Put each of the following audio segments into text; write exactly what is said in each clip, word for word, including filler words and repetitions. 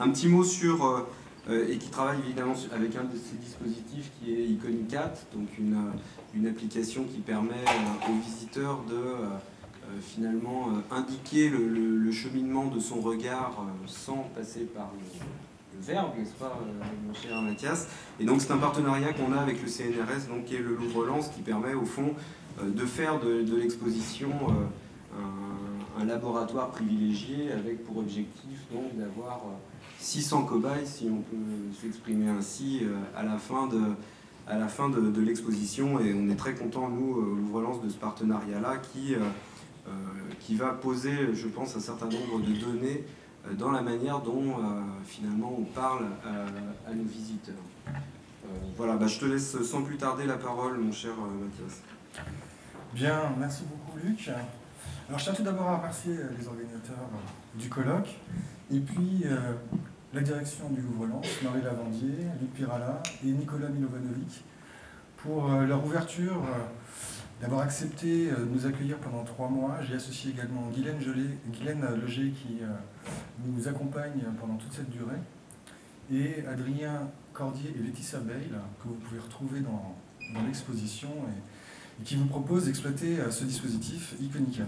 Un petit mot sur, euh, euh, et qui travaille évidemment avec un de ces dispositifs qui est Iconicat, donc une, une application qui permet euh, aux visiteurs de euh, euh, finalement euh, indiquer le, le, le cheminement de son regard euh, sans passer par le, le verbe, n'est-ce pas, euh, mon cher Mathias. Et donc c'est un partenariat qu'on a avec le C N R S, donc, qui est le Louvre-Lens, qui permet au fond euh, de faire de, de l'exposition euh, un, un laboratoire privilégié avec pour objectif donc d'avoir euh, six cents cobayes, si on peut s'exprimer ainsi, euh, à la fin de, à la fin de, de l'exposition. Et on est très content, nous, au Louvre-Lens, de ce partenariat-là qui, euh, euh, qui va poser, je pense, un certain nombre de données euh, dans la manière dont, euh, finalement, on parle à, à nos visiteurs. Euh, voilà, bah, je te laisse sans plus tarder la parole, mon cher euh, Mathias. Bien, merci beaucoup, Luc. Alors, je tiens tout d'abord à remercier les organisateurs du colloque, et puis euh, la direction du Louvre-Lens, Marie Lavandier, Luc Pirala et Nicolas Milovanovic, pour euh, leur ouverture, euh, d'avoir accepté euh, de nous accueillir pendant trois mois. J'ai associé également Guylaine, Gelé, Guylaine Leger, qui euh, nous accompagne pendant toute cette durée, et Adrien Cordier et Laetitia Bayle, que vous pouvez retrouver dans, dans l'exposition, et, et qui vous propose d'exploiter euh, ce dispositif Iconicat.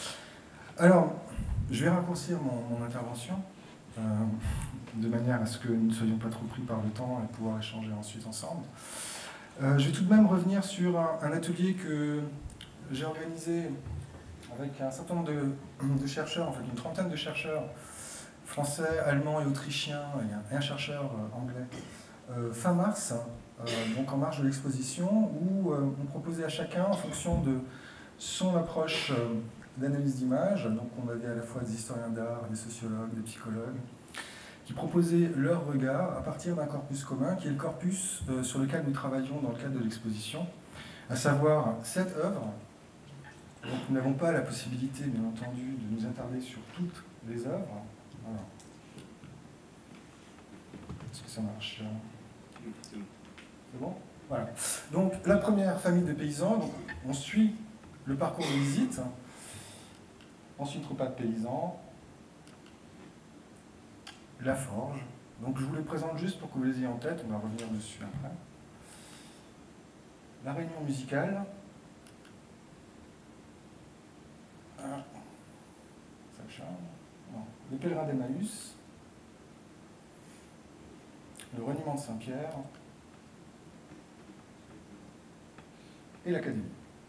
Alors, je vais raccourcir mon, mon intervention, euh, de manière à ce que nous ne soyons pas trop pris par le temps et pouvoir échanger ensuite ensemble. Euh, je vais tout de même revenir sur un, un atelier que j'ai organisé avec un certain nombre de, de chercheurs, en fait une trentaine de chercheurs français, allemands et autrichiens, et un, et un chercheur euh, anglais, euh, fin mars, euh, donc en marge de l'exposition, où euh, on proposait à chacun, en fonction de son approche euh, d'analyse d'image, donc on avait à la fois des historiens d'art, des sociologues, des psychologues, qui proposaient leur regard à partir d'un corpus commun, qui est le corpus euh, sur lequel nous travaillons dans le cadre de l'exposition, à savoir cette œuvre. Donc nous n'avons pas la possibilité, bien entendu, de nous attarder sur toutes les œuvres. Voilà. Est-ce que ça marche? C'est bon? Voilà. Donc la première famille de paysans, donc, on suit le parcours de visite. Ensuite, repas de paysans, la forge. Donc je vous les présente juste pour que vous les ayez en tête, on va revenir dessus après. La réunion musicale. Ah, ça charme. Non. Le pèlerin d'Emmaüs. Le reniement de Saint-Pierre. Et l'Académie.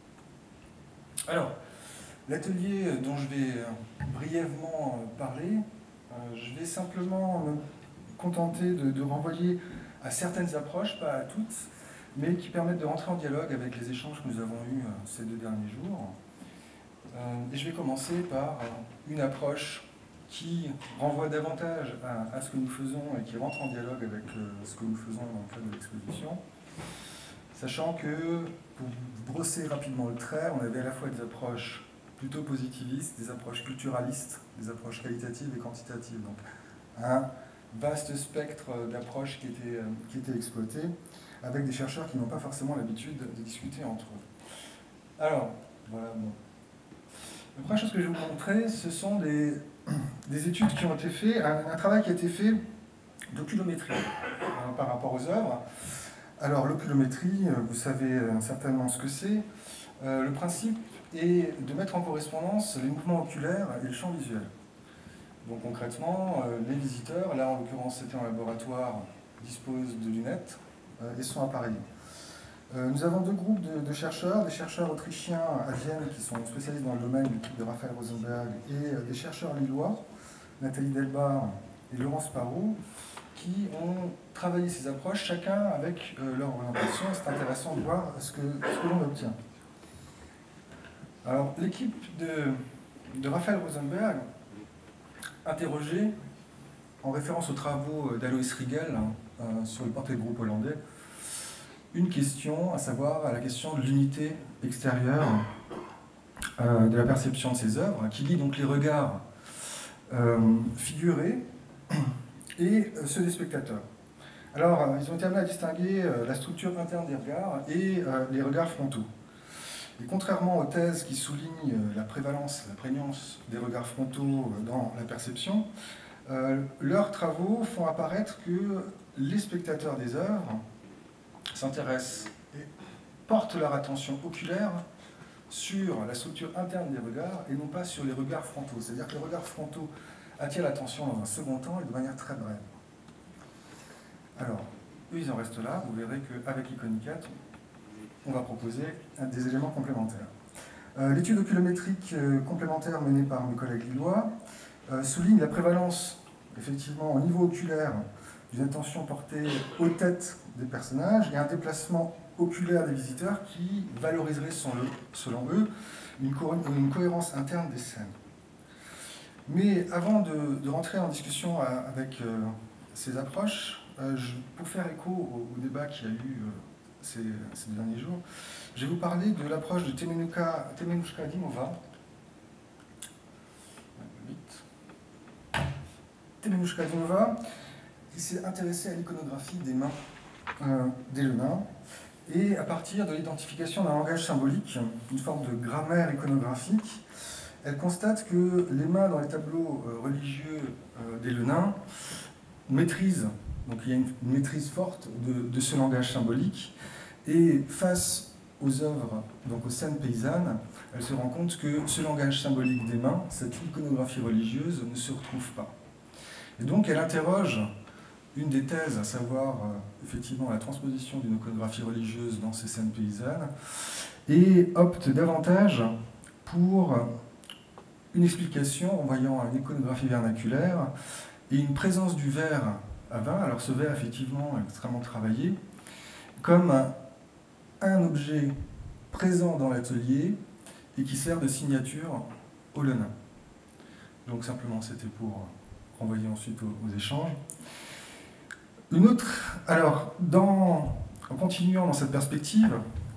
Alors, l'atelier dont je vais brièvement parler, je vais simplement me contenter de, de renvoyer à certaines approches, pas à toutes, mais qui permettent de rentrer en dialogue avec les échanges que nous avons eus ces deux derniers jours. Et je vais commencer par une approche qui renvoie davantage à, à ce que nous faisons et qui rentre en dialogue avec ce que nous faisons dans le cadre de l'exposition. Sachant que, pour brosser rapidement le trait, on avait à la fois des approches plutôt positivistes, des approches culturalistes, des approches qualitatives et quantitatives. Donc un vaste spectre d'approches qui était, qui était exploité, avec des chercheurs qui n'ont pas forcément l'habitude de discuter entre eux. Alors, voilà. Bon. La première chose que je vais vous montrer, ce sont des, des études qui ont été faites, un, un travail qui a été fait d'oculométrie hein, par rapport aux œuvres. Alors l'oculométrie, vous savez certainement ce que c'est. Euh, le principe est de mettre en correspondance les mouvements oculaires et le champ visuel. Donc concrètement, euh, les visiteurs, là en l'occurrence c'était en laboratoire, disposent de lunettes euh, et sont appareillés. Euh, nous avons deux groupes de, de chercheurs, des chercheurs autrichiens à Vienne qui sont spécialistes dans le domaine, l'équipe de Raphaël Rosenberg, et euh, des chercheurs lillois, Nathalie Delbar et Laurence Parot, qui ont travaillé ces approches, chacun avec euh, leur orientation. C'est intéressant de voir ce que, ce que l'on obtient. Alors, l'équipe de, de Raphaël Rosenberg, interrogée, en référence aux travaux d'Alois Riegel hein, euh, sur le portrait de groupe hollandais, une question, à savoir la question de l'unité extérieure euh, de la perception de ces œuvres, qui lie donc les regards euh, figurés et ceux des spectateurs. Alors, ils ont été amenés à distinguer la structure interne des regards et les regards frontaux. Et contrairement aux thèses qui soulignent la prévalence, la prégnance des regards frontaux dans la perception, euh, leurs travaux font apparaître que les spectateurs des œuvres s'intéressent et portent leur attention oculaire sur la structure interne des regards et non pas sur les regards frontaux. C'est-à-dire que les regards frontaux attirent l'attention dans un second temps et de manière très brève. Alors, eux, ils en restent là. Vous verrez qu'avec Iconicat, on va proposer des éléments complémentaires. Euh, L'étude oculométrique euh, complémentaire menée par mes collègues lillois euh, souligne la prévalence, effectivement, au niveau oculaire, d'une attention portée aux têtes des personnages et un déplacement oculaire des visiteurs qui valoriserait, selon eux, une, co une cohérence interne des scènes. Mais avant de, de rentrer en discussion avec euh, ces approches, euh, je, pour faire écho au, au débat qu'il y a eu euh, ces, ces derniers jours, je vais vous parler de l'approche de Temenushka, Temenushka Dimova. Temenushka Dimova, qui s'est intéressée à l'iconographie des mains euh, des Lénins, et à partir de l'identification d'un langage symbolique, une forme de grammaire iconographique, elle constate que les mains dans les tableaux euh, religieux euh, des Lénins maîtrisent, donc il y a une, une maîtrise forte de, de ce langage symbolique, et face aux œuvres, donc aux scènes paysannes, elle se rend compte que ce langage symbolique des mains, cette iconographie religieuse, ne se retrouve pas. Et donc elle interroge une des thèses, à savoir euh, effectivement la transposition d'une iconographie religieuse dans ces scènes paysannes, et opte davantage pour une explication en voyant une iconographie vernaculaire et une présence du verre à vin, alors ce verre effectivement extrêmement travaillé, comme un, un objet présent dans l'atelier et qui sert de signature au Lénin. Donc simplement c'était pour renvoyer ensuite aux, aux échanges. Une autre, alors, dans, en continuant dans cette perspective,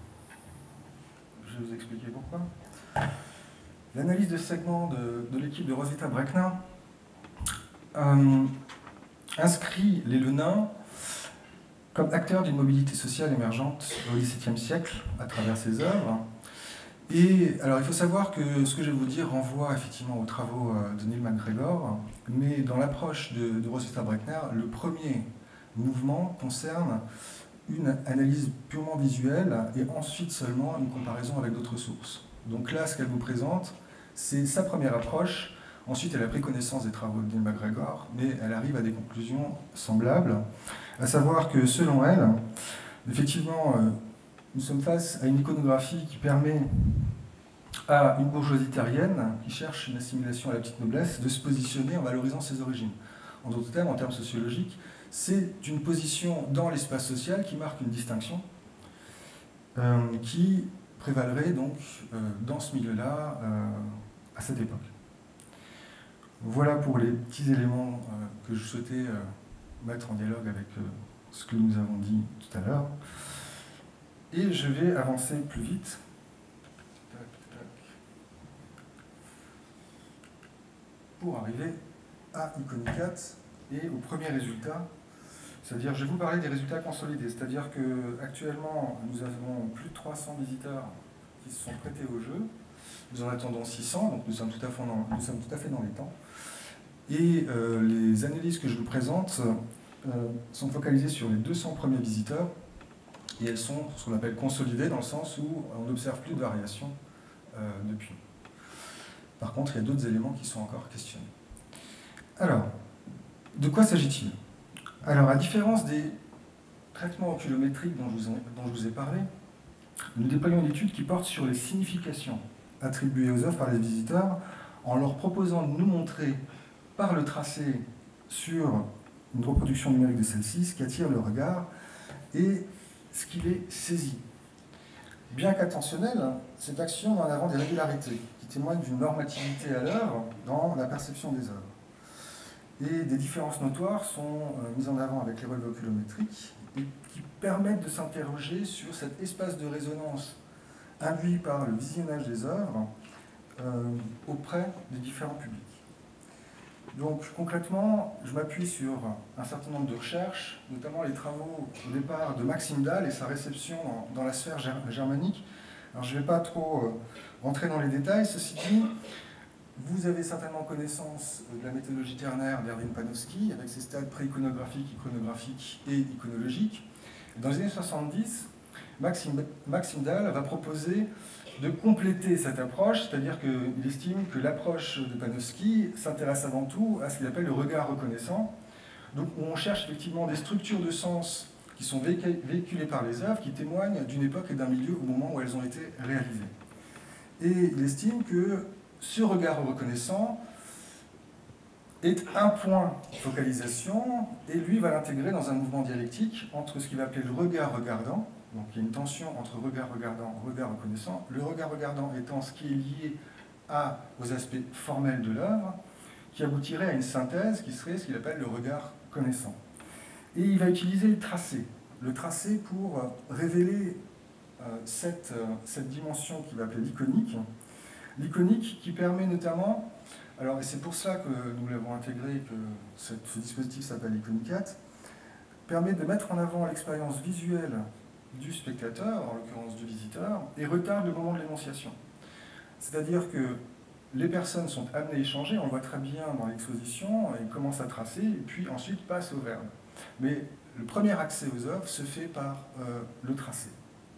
je vais vous expliquer pourquoi, l'analyse de segments de, de l'équipe de Roswitha Brekna euh, inscrit les Lénins comme acteurs d'une mobilité sociale émergente au dix-septième siècle à travers ses œuvres. Et alors il faut savoir que ce que je vais vous dire renvoie effectivement aux travaux de Neil MacGregor, mais dans l'approche de, de Roswitha Brekna, le premier mouvement concerne une analyse purement visuelle et ensuite seulement une comparaison avec d'autres sources. Donc là, ce qu'elle vous présente, c'est sa première approche. Ensuite, elle a pris connaissance des travaux de Neil MacGregor, mais elle arrive à des conclusions semblables, à savoir que selon elle, effectivement, nous sommes face à une iconographie qui permet à une bourgeoisie terrienne, qui cherche une assimilation à la petite noblesse, de se positionner en valorisant ses origines. En d'autres termes, en termes sociologiques, c'est une position dans l'espace social qui marque une distinction, euh, qui prévalerait donc euh, dans ce milieu-là euh, à cette époque. Voilà pour les petits éléments euh, que je souhaitais euh, mettre en dialogue avec euh, ce que nous avons dit tout à l'heure. Et je vais avancer plus vite. Pour arriver à Iconicat et au premier résultat. C'est-à-dire, je vais vous parler des résultats consolidés. C'est-à-dire qu'actuellement, nous avons plus de trois cents visiteurs qui se sont prêtés au jeu. Nous en attendons six cents, donc nous sommes tout à fait dans, nous sommes tout à fait dans les temps. Et euh, les analyses que je vous présente euh, sont focalisées sur les deux cents premiers visiteurs. Et elles sont ce qu'on appelle consolidées, dans le sens où on n'observe plus de variations euh, depuis. Par contre, il y a d'autres éléments qui sont encore questionnés. Alors, de quoi s'agit-il ? Alors, à différence des traitements oculométriques dont je, vous ai, dont je vous ai parlé, nous déployons une étude qui porte sur les significations attribuées aux œuvres par les visiteurs en leur proposant de nous montrer par le tracé sur une reproduction numérique de celle-ci ce qui attire le regard et ce qui les saisit. Bien qu'attentionnelle, cette action met en avant des régularités qui témoignent d'une normativité à l'œuvre dans la perception des œuvres. Et des différences notoires sont euh, mises en avant avec les relevés oculométriques et qui permettent de s'interroger sur cet espace de résonance induit par le visionnage des œuvres euh, auprès des différents publics. Donc concrètement, je m'appuie sur un certain nombre de recherches, notamment les travaux au départ de Maxime Dahl et sa réception dans, dans la sphère germanique. Alors je ne vais pas trop euh, rentrer dans les détails, ceci dit, vous avez certainement connaissance de la méthodologie ternaire d'Erwin Panofsky, avec ses stades pré-iconographiques, iconographiques et iconologiques. Dans les années soixante-dix, Maxime, Maxime Dahl va proposer de compléter cette approche, c'est-à-dire qu'il estime que l'approche de Panofsky s'intéresse avant tout à ce qu'il appelle le regard reconnaissant, donc où on cherche effectivement des structures de sens qui sont véhiculées par les œuvres, qui témoignent d'une époque et d'un milieu au moment où elles ont été réalisées. Et il estime que ce regard reconnaissant est un point de focalisation, et lui va l'intégrer dans un mouvement dialectique entre ce qu'il va appeler le regard regardant. Donc il y a une tension entre regard regardant et regard reconnaissant. Le regard regardant étant ce qui est lié à, aux aspects formels de l'œuvre, qui aboutirait à une synthèse qui serait ce qu'il appelle le regard connaissant. Et il va utiliser le tracé, le tracé pour révéler euh, cette, euh, cette dimension qu'il va appeler l'iconique, l'iconique qui permet notamment, alors et c'est pour ça que nous l'avons intégré, que cette, ce dispositif s'appelle Iconicat, permet de mettre en avant l'expérience visuelle du spectateur, en l'occurrence du visiteur, et retarde le moment de l'énonciation. C'est-à-dire que les personnes sont amenées à échanger, on le voit très bien dans l'exposition, ils commencent à tracer, et puis ensuite passent au verbe. Mais le premier accès aux œuvres se fait par euh, le tracé.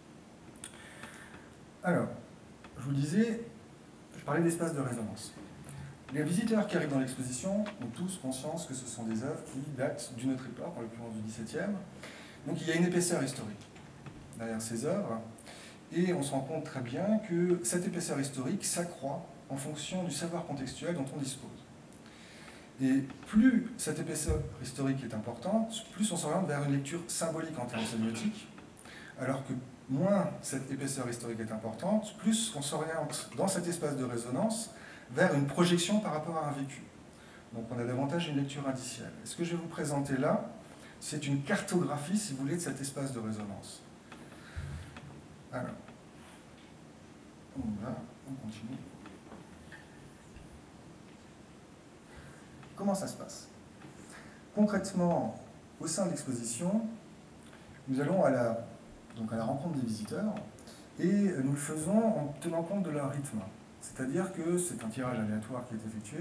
Alors, je vous disais, je parlais d'espace de résonance. Les visiteurs qui arrivent dans l'exposition ont tous conscience que ce sont des œuvres qui datent d'une autre époque, en l'occurrence du dix-septième. Donc il y a une épaisseur historique derrière ces œuvres, et on se rend compte très bien que cette épaisseur historique s'accroît en fonction du savoir contextuel dont on dispose. Et plus cette épaisseur historique est importante, plus on s'oriente vers une lecture symbolique en termes sémiotiques, alors que moins cette épaisseur historique est importante, plus on s'oriente dans cet espace de résonance vers une projection par rapport à un vécu. Donc on a davantage une lecture indicielle. Et ce que je vais vous présenter là, c'est une cartographie, si vous voulez, de cet espace de résonance. Alors, on va, on continue. Comment ça se passe? Concrètement, au sein de l'exposition, nous allons à la, donc à la rencontre des visiteurs, et nous le faisons en tenant compte de leur rythme. C'est-à-dire que c'est un tirage aléatoire qui est effectué,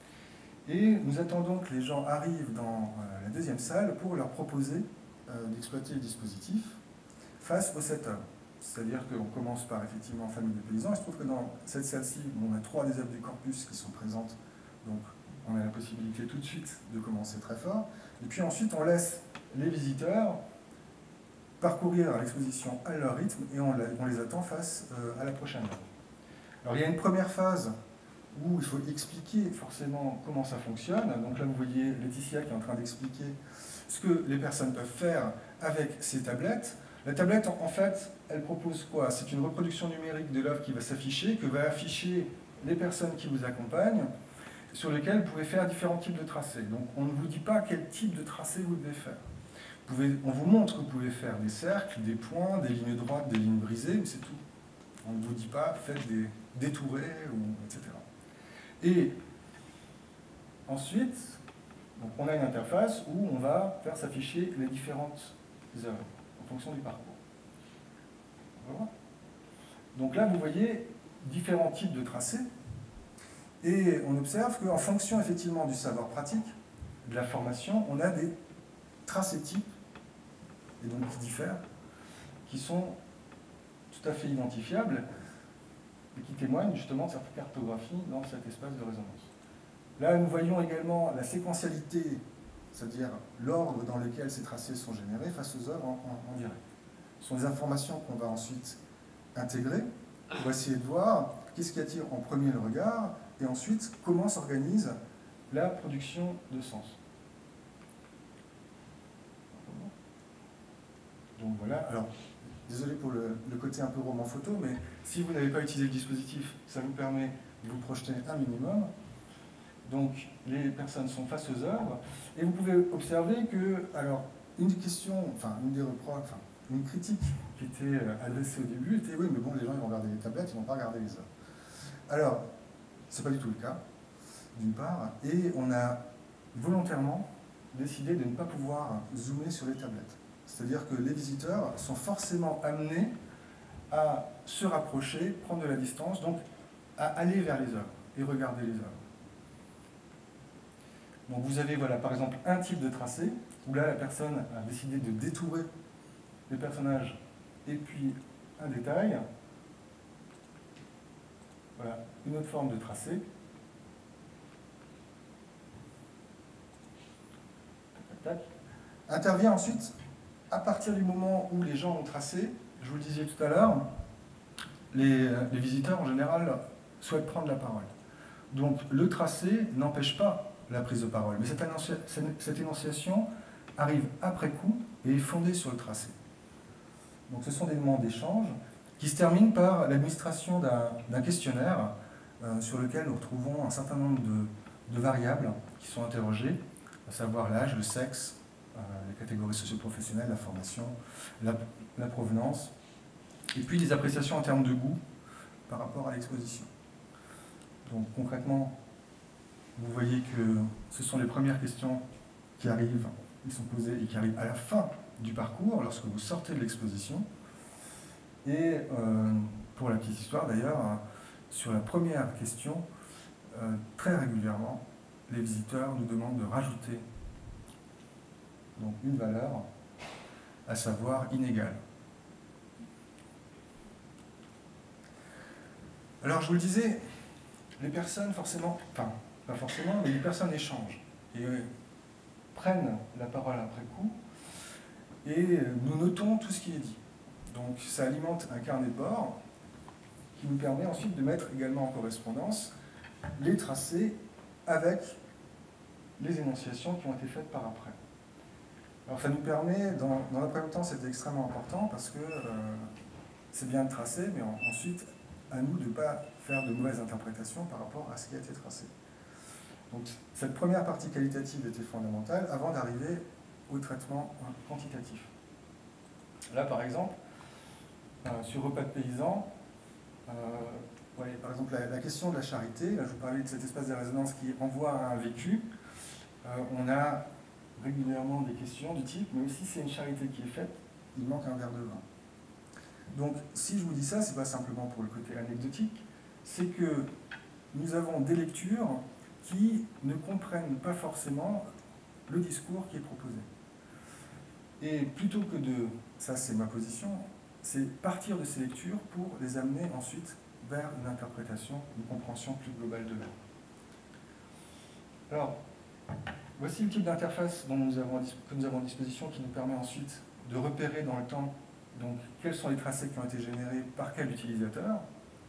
et nous attendons que les gens arrivent dans euh, la deuxième salle pour leur proposer euh, d'exploiter le dispositif face au setup. C'est-à-dire qu'on commence par effectivement Famille de paysans. Il se trouve que dans cette salle-ci, on a trois des œuvres du corpus qui sont présentes, donc on a la possibilité tout de suite de commencer très fort. Et puis ensuite, on laisse les visiteurs parcourir l'exposition à leur rythme et on, la, on les attend face euh, à la prochaine œuvre. Alors il y a une première phase où il faut expliquer forcément comment ça fonctionne. Donc là, vous voyez Laetitia qui est en train d'expliquer ce que les personnes peuvent faire avec ces tablettes. La tablette, en fait, elle propose quoi? C'est une reproduction numérique de l'œuvre qui va s'afficher, que va afficher les personnes qui vous accompagnent, sur lesquelles vous pouvez faire différents types de tracés. Donc on ne vous dit pas quel type de tracé vous devez faire. Vous pouvez, on vous montre que vous pouvez faire des cercles, des points, des lignes droites, des lignes brisées, mais c'est tout. On ne vous dit pas faites des détourés, ou, et cetera. Et ensuite, donc on a une interface où on va faire s'afficher les différentes œuvres en fonction du parcours. Voilà. Donc là, vous voyez différents types de tracés. Et on observe qu'en fonction effectivement du savoir pratique, de la formation, on a des tracés types, et donc qui diffèrent, qui sont tout à fait identifiables et qui témoignent justement de cette cartographie dans cet espace de résonance. Là, nous voyons également la séquentialité, c'est-à-dire l'ordre dans lequel ces tracés sont générés face aux œuvres en, en, en direct. Ce sont des informations qu'on va ensuite intégrer pour essayer de voir qu'est-ce qui attire en premier le regard, et ensuite, comment s'organise la production de sens. Donc voilà, alors, désolé pour le, le côté un peu roman photo, mais si vous n'avez pas utilisé le dispositif, ça vous permet de vous projeter un minimum. Donc, les personnes sont face aux œuvres, et vous pouvez observer que, alors, une question, enfin, une des reproches, enfin, une critique qui était adressée au début était, oui, mais bon, les gens, ils vont regarder les tablettes, ils ne vont pas regarder les œuvres. Alors, ce n'est pas du tout le cas, d'une part, et on a volontairement décidé de ne pas pouvoir zoomer sur les tablettes. C'est-à-dire que les visiteurs sont forcément amenés à se rapprocher, prendre de la distance, donc à aller vers les œuvres. et regarder les œuvres. Donc vous avez voilà, par exemple un type de tracé, où là la personne a décidé de détourer les personnages et puis un détail. Voilà, une autre forme de tracé. Tac, tac. Intervient ensuite, à partir du moment où les gens ont tracé, je vous le disais tout à l'heure, les, les visiteurs en général souhaitent prendre la parole. Donc le tracé n'empêche pas la prise de parole, mais cette, énonci cette énonciation arrive après coup et est fondée sur le tracé. Donc ce sont des moments d'échange qui se terminent par l'administration d'un questionnaire euh, sur lequel nous retrouvons un certain nombre de, de variables qui sont interrogées, à savoir l'âge, le sexe, euh, les catégories socio-professionnelles, la formation, la, la provenance, et puis des appréciations en termes de goût par rapport à l'exposition. Donc concrètement, vous voyez que ce sont les premières questions qui arrivent, qui sont posées et qui arrivent à la fin du parcours, lorsque vous sortez de l'exposition. Et euh, pour la petite histoire d'ailleurs, sur la première question, euh, très régulièrement, les visiteurs nous demandent de rajouter donc, une valeur, à savoir inégale. Alors je vous le disais, les personnes forcément, enfin pas forcément, mais les personnes échangent et euh, prennent la parole après coup et nous notons tout ce qui est dit. Donc ça alimente un carnet de bord qui nous permet ensuite de mettre également en correspondance les tracés avec les énonciations qui ont été faites par après. Alors ça nous permet, dans, dans un premier temps c'est extrêmement important parce que euh, c'est bien de tracer, mais en, ensuite à nous de ne pas faire de mauvaises interprétations par rapport à ce qui a été tracé. Donc cette première partie qualitative était fondamentale avant d'arriver au traitement quantitatif. Là par exemple, euh, sur repas de paysans, euh, ouais, par exemple la, la question de la charité, là je vous parlais de cet espace de résonance qui renvoie à un vécu, euh, on a régulièrement des questions du type, mais aussi c'est une charité qui est faite, il manque un verre de vin. Donc si je vous dis ça, c'est pas simplement pour le côté anecdotique, c'est que nous avons des lectures qui ne comprennent pas forcément le discours qui est proposé. Et plutôt que de, ça c'est ma position, c'est partir de ces lectures pour les amener ensuite vers une interprétation, une compréhension plus globale de l'œuvre. Alors, voici le type d'interface dont nous avons, que nous avons à disposition qui nous permet ensuite de repérer dans le temps donc, quels sont les tracés qui ont été générés par quel utilisateur.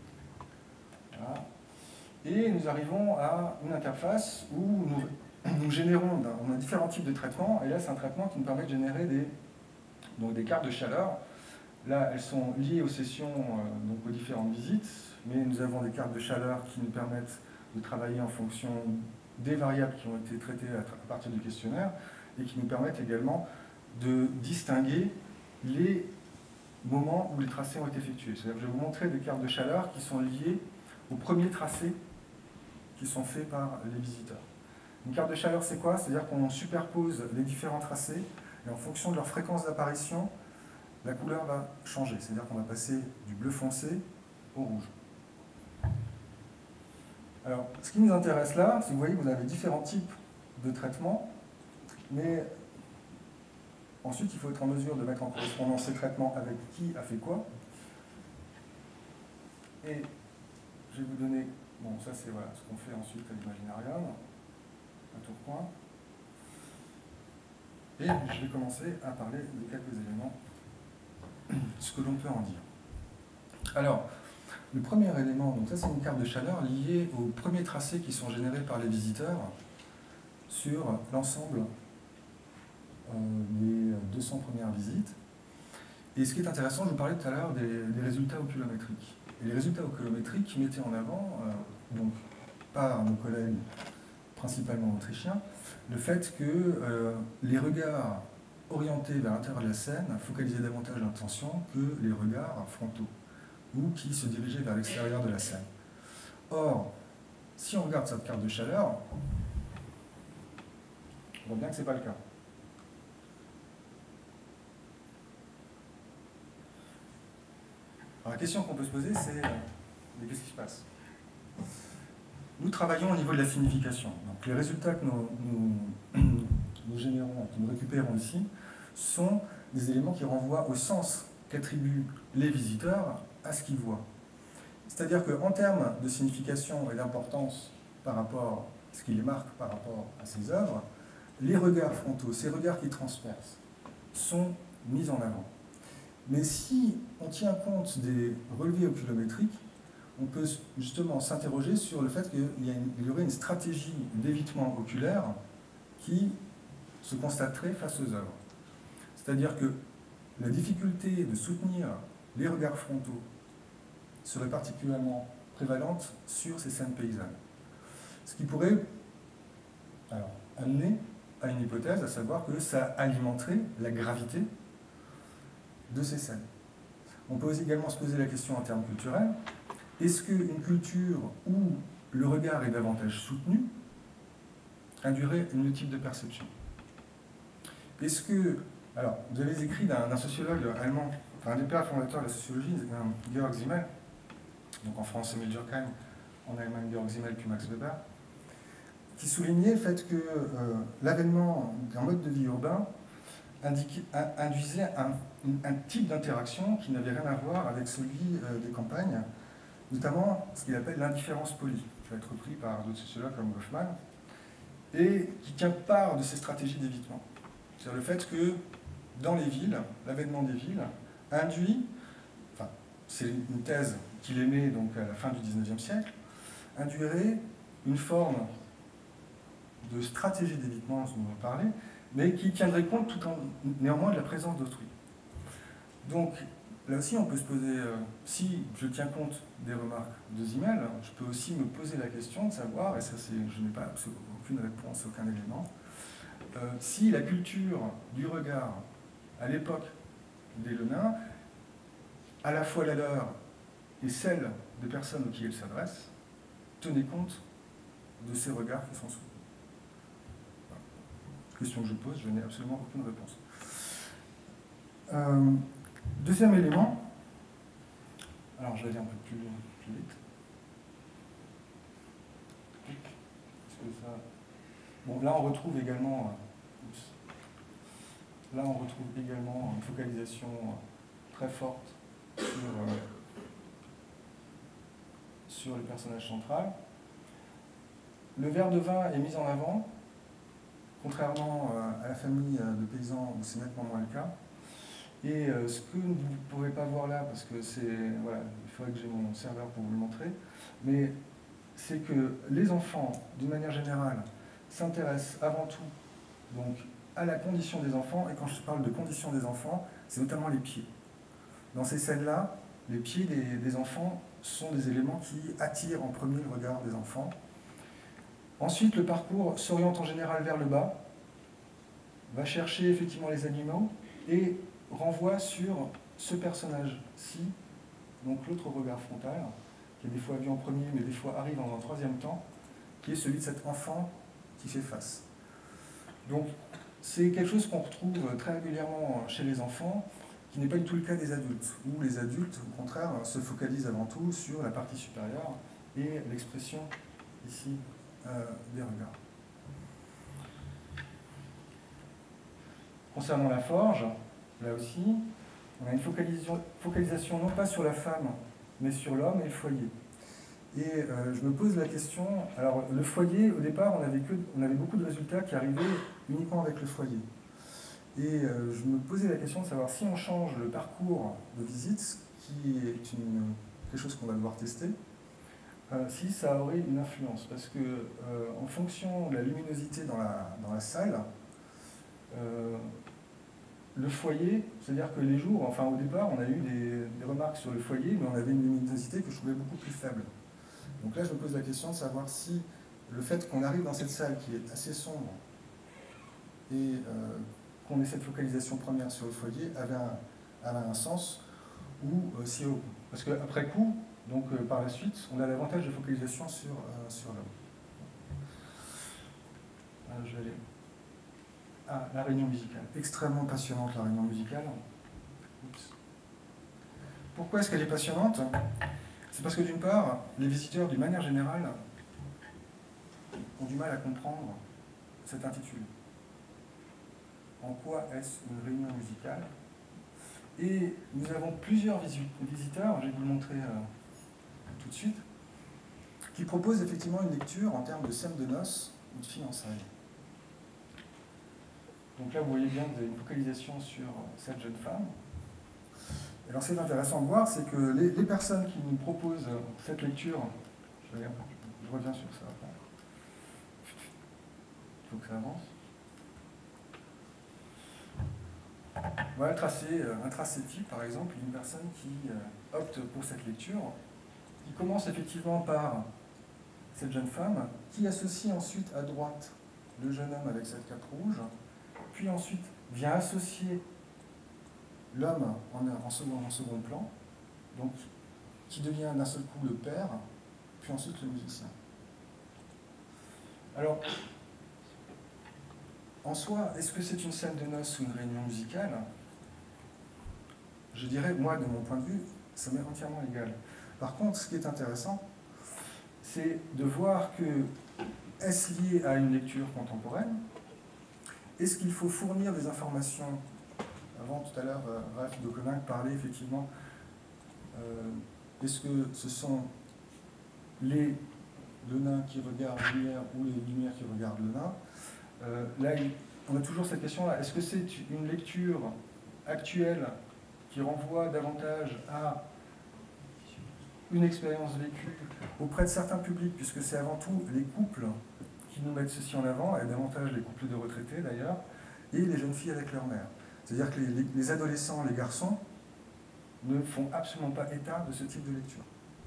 Voilà. Et nous arrivons à une interface où nous, nous générons, on a différents types de traitements, et là c'est un traitement qui nous permet de générer des, donc des cartes de chaleur. Là elles sont liées aux sessions, euh, donc aux différentes visites, mais nous avons des cartes de chaleur qui nous permettent de travailler en fonction des variables qui ont été traitées à, à partir du questionnaire, et qui nous permettent également de distinguer les moments où les tracés ont été effectués. C'est-à-dire que je vais vous montrer des cartes de chaleur qui sont liées aux premiers tracés qui sont faits par les visiteurs. Une carte de chaleur, c'est quoi? C'est-à-dire qu'on superpose les différents tracés et en fonction de leur fréquence d'apparition, la couleur va changer. C'est-à-dire qu'on va passer du bleu foncé au rouge. Alors, ce qui nous intéresse là, c'est que vous voyez que vous avez différents types de traitements, mais ensuite, il faut être en mesure de mettre en correspondance ces traitements avec qui a fait quoi. Et je vais vous donner... Bon, ça c'est voilà, ce qu'on fait ensuite à l'Imaginarium, à Tourcoing. Et je vais commencer à parler de quelques éléments, ce que l'on peut en dire. Alors, le premier élément, donc ça c'est une carte de chaleur liée aux premiers tracés qui sont générés par les visiteurs sur l'ensemble euh, des deux cents premières visites. Et ce qui est intéressant, je vous parlais tout à l'heure des, des résultats oculométriques. Et les résultats oculométriques mettaient en avant, euh, donc par nos collègues principalement autrichiens, le fait que euh, les regards orientés vers l'intérieur de la scène focalisaient davantage l'attention que les regards frontaux, ou qui se dirigeaient vers l'extérieur de la scène. Or, si on regarde cette carte de chaleur, on voit bien que ce n'est pas le cas. Alors, la question qu'on peut se poser, c'est euh, mais qu'est-ce qui se passe? nous travaillons au niveau de la signification. Donc, les résultats que nous, nous, nous générons, que nous récupérons ici, sont des éléments qui renvoient au sens qu'attribuent les visiteurs à ce qu'ils voient. C'est-à-dire qu'en termes de signification et d'importance par rapport à ce qui les marque par rapport à ces œuvres, les regards frontaux, ces regards qui transpercent, sont mis en avant. Mais si on tient compte des relevés oculométriques, on peut justement s'interroger sur le fait qu'il y, y aurait une stratégie d'évitement oculaire qui se constaterait face aux œuvres. C'est-à-dire que la difficulté de soutenir les regards frontaux serait particulièrement prévalente sur ces scènes paysannes. Ce qui pourrait alors, amener à une hypothèse, à savoir que ça alimenterait la gravité de ces scènes. On peut également se poser la question en termes culturels. Est-ce qu'une culture où le regard est davantage soutenu induirait un type de perception? Est-ce que... Alors, vous avez écrit d'un sociologue allemand, enfin un des pères fondateurs de la sociologie, Georg Simmel, donc en France Emil Durkheim, en Allemagne Georg Simmel puis Max Weber, qui soulignait le fait que euh, l'avènement d'un mode de vie urbain indiquait, induisait un, un type d'interaction qui n'avait rien à voir avec celui euh, des campagnes, notamment ce qu'il appelle l'indifférence polie, qui va être repris par d'autres sociologues comme Goffman, et qui tient part de ces stratégies d'évitement. C'est-à-dire le fait que dans les villes, l'avènement des villes induit, enfin, c'est une thèse qu'il émet donc à la fin du dix-neuvième siècle, induirait une forme de stratégie d'évitement dont on va parler, mais qui tiendrait compte tout en, néanmoins de la présence d'autrui. Donc, là aussi, on peut se poser, euh, si je tiens compte des remarques de Simmel, je peux aussi me poser la question de savoir, et ça c'est, je n'ai pas aucune réponse, aucun élément, euh, si la culture du regard à l'époque des Lenains, à la fois la leur et celle des personnes auxquelles ils s'adressent, tenait compte de ces regards qui sont soutenus. Voilà. Question que je pose, je n'ai absolument aucune réponse. Euh, deuxième élément, alors je vais aller un peu plus, plus vite. Est-ce que ça... Bon, là on retrouve également, oups, là on retrouve également une focalisation très forte sur, euh, sur le personnage central. Le verre de vin est mis en avant, contrairement euh, à la famille de paysans où c'est nettement moins le cas. Et euh, ce que vous ne pouvez pas voir là, parce que c'est, voilà, il faudrait que j'ai mon serveur pour vous le montrer, mais c'est que les enfants, d'une manière générale, s'intéressent avant tout donc, à la condition des enfants, et quand je parle de condition des enfants, c'est notamment les pieds. Dans ces scènes-là, les pieds des, des enfants sont des éléments qui attirent en premier le regard des enfants. Ensuite, le parcours s'oriente en général vers le bas, va chercher effectivement les animaux, et renvoie sur ce personnage-ci, donc l'autre regard frontal, qui est des fois vu en premier, mais des fois arrive en un troisième temps, qui est celui de cet enfant qui fait face. Donc, c'est quelque chose qu'on retrouve très régulièrement chez les enfants, qui n'est pas du tout le cas des adultes, où les adultes, au contraire, se focalisent avant tout sur la partie supérieure et l'expression, ici, euh, des regards. Concernant la forge, là aussi, on a une focalisation, focalisation non pas sur la femme, mais sur l'homme et le foyer. Et euh, je me pose la question, alors le foyer, au départ, on avait, que, on avait beaucoup de résultats qui arrivaient uniquement avec le foyer. Et euh, je me posais la question de savoir si on change le parcours de visite, qui est une, quelque chose qu'on va devoir tester, euh, si ça aurait une influence. Parce que euh, en fonction de la luminosité dans la, dans la salle, euh, le foyer, c'est-à-dire que les jours, enfin au départ, on a eu des, des remarques sur le foyer, mais on avait une luminosité que je trouvais beaucoup plus faible. Donc là, je me pose la question de savoir si le fait qu'on arrive dans cette salle qui est assez sombre et euh, qu'on ait cette focalisation première sur le foyer avait un, avait un sens, ou euh, si, parce qu'après coup, donc euh, par la suite, on a l'avantage de focalisation sur, euh, sur l'homme. Euh, je vais aller. Ah, la réunion musicale. Extrêmement passionnante, la réunion musicale. Oups. Pourquoi est-ce qu'elle est passionnante? C'est parce que d'une part, les visiteurs, d'une manière générale, ont du mal à comprendre cet intitulé. En quoi est-ce une réunion musicale? Et nous avons plusieurs visiteurs, je vais vous le montrer euh, tout de suite, qui proposent effectivement une lecture en termes de scène de noces ou de fiançailles. Donc là, vous voyez bien une focalisation sur cette jeune femme. Alors, ce qui est intéressant de voir, c'est que les, les personnes qui nous proposent cette lecture, je, regarde, je reviens sur ça après. Il faut que ça avance. Voilà un tracé, un tracé type, par exemple, d'une personne qui euh, opte pour cette lecture. Il commence effectivement par cette jeune femme, qui associe ensuite à droite le jeune homme avec cette cape rouge, puis ensuite vient associer l'homme en, en, second, en second plan, donc qui devient d'un seul coup le père, puis ensuite le musicien. Alors, en soi, est-ce que c'est une scène de noces ou une réunion musicale? Je dirais, moi, de mon point de vue, ça m'est entièrement égal. Par contre, ce qui est intéressant, c'est de voir que, est-ce lié à une lecture contemporaine? Est-ce qu'il faut fournir des informations? Avant, tout à l'heure, Ralph de Coninck parlait effectivement, euh, est-ce que ce sont les le nain qui regardent la lumière ou les lumières qui regardent le nain? euh, Là, on a toujours cette question-là. Est-ce que c'est une lecture actuelle qui renvoie davantage à une expérience vécue auprès de certains publics, puisque c'est avant tout les couples qui nous mettent ceci en avant, et davantage les couples de retraités d'ailleurs, et les jeunes filles avec leur mère. C'est-à-dire que les, les, les adolescents, les garçons, ne font absolument pas état de ce type de lecture.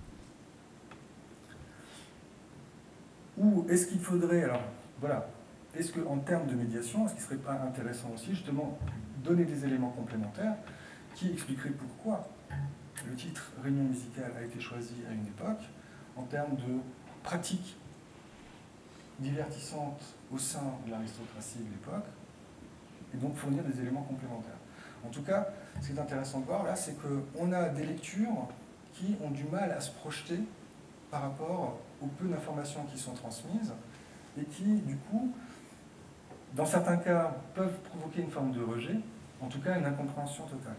Ou est-ce qu'il faudrait, alors voilà, est-ce qu'en termes de médiation, est-ce qu'il ne serait pas intéressant aussi justement donner des éléments complémentaires qui expliqueraient pourquoi le titre Réunion musicale a été choisi à une époque, en termes de pratiques divertissantes au sein de l'aristocratie de l'époque, et donc fournir des éléments complémentaires. En tout cas, ce qui est intéressant de voir là, c'est qu'on a des lectures qui ont du mal à se projeter par rapport aux peu d'informations qui sont transmises, et qui, du coup, dans certains cas, peuvent provoquer une forme de rejet, en tout cas une incompréhension totale.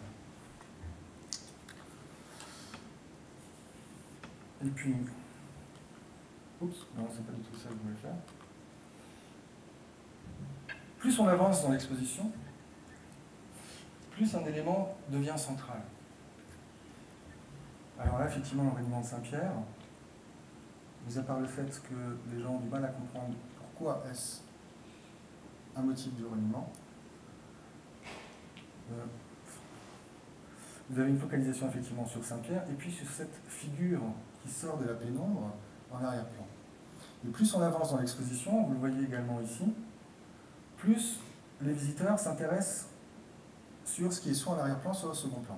Et puis, oups, non, c'est pas du tout ça que je voulais faire. Plus on avance dans l'exposition, plus un élément devient central. Alors là, effectivement, le règlement de Saint-Pierre, mis à part le fait que les gens ont du mal à comprendre pourquoi est-ce un motif du reniement, euh, vous avez une focalisation effectivement sur Saint-Pierre, et puis sur cette figure qui sort de la pénombre en arrière-plan. Et plus on avance dans l'exposition, vous le voyez également ici, plus les visiteurs s'intéressent sur ce qui est soit en arrière-plan, soit au second plan.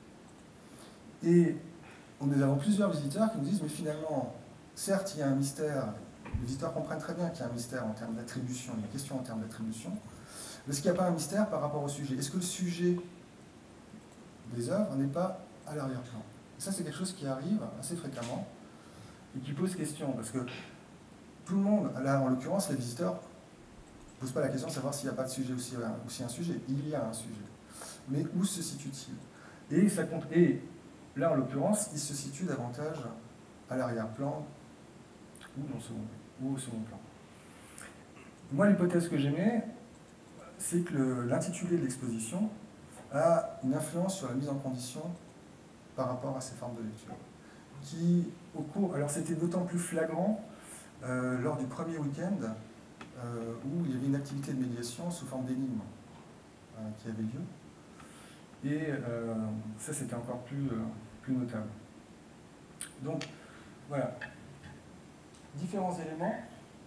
Et nous avons plusieurs visiteurs qui nous disent, mais finalement, certes, il y a un mystère, les visiteurs comprennent très bien qu'il y a un mystère en termes d'attribution, il y a une question en termes d'attribution, mais est-ce qu'il n'y a pas un mystère par rapport au sujet? Est-ce que le sujet des œuvres n'est pas à l'arrière-plan? Et ça, c'est quelque chose qui arrive assez fréquemment et qui pose question, parce que tout le monde, là, en l'occurrence, les visiteurs ne posent pas la question de savoir s'il n'y a pas de sujet ou s'il y a un sujet. Il y a un sujet. Mais où se situe-t-il? Et, ça compte, et là, en l'occurrence, il se situe davantage à l'arrière-plan ou, dans le second, ou au second plan. Moi, l'hypothèse que j'émets, c'est que l'intitulé de l'exposition a une influence sur la mise en condition par rapport à ces formes de lecture. Qui, au cours, alors c'était d'autant plus flagrant euh, lors du premier week-end euh, où il y avait une activité de médiation sous forme d'énigme euh, qui avait lieu. Et euh, ça, c'était encore plus, euh, plus notable. Donc, voilà. Différents éléments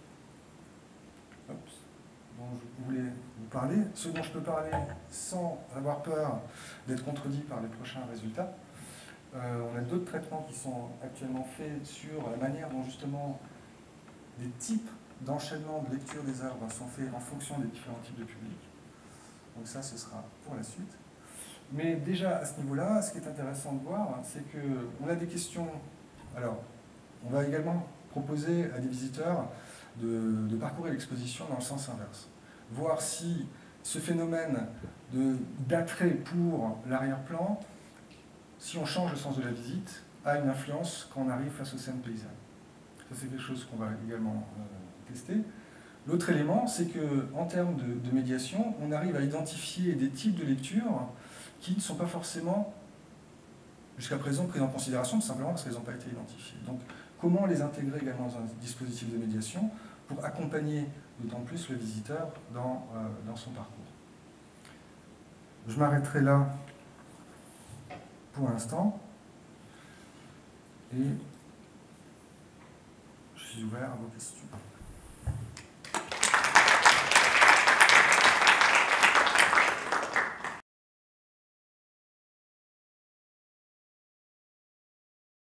Oups, dont je voulais vous parler. Ce dont je peux parler sans avoir peur d'être contredit par les prochains résultats. Euh, on a d'autres traitements qui sont actuellement faits sur la manière dont, justement, des types d'enchaînement de lecture des œuvres sont faits en fonction des différents types de publics. Donc ça, ce sera pour la suite. Mais déjà, à ce niveau-là, ce qui est intéressant de voir, c'est qu'on a des questions. Alors, on va également proposer à des visiteurs de, de parcourir l'exposition dans le sens inverse. Voir si ce phénomène d'attrait pour l'arrière-plan, si on change le sens de la visite, a une influence quand on arrive face aux scènes paysannes. Ça, c'est quelque chose qu'on va également euh, tester. L'autre élément, c'est qu'en termes de, de médiation, on arrive à identifier des types de lectures qui ne sont pas forcément, jusqu'à présent, prises en considération, tout simplement parce qu'elles n'ont pas été identifiées. Donc, comment les intégrer également dans un dispositif de médiation pour accompagner d'autant plus le visiteur dans, euh, dans son parcours. Je m'arrêterai là pour l'instant et je suis ouvert à vos questions.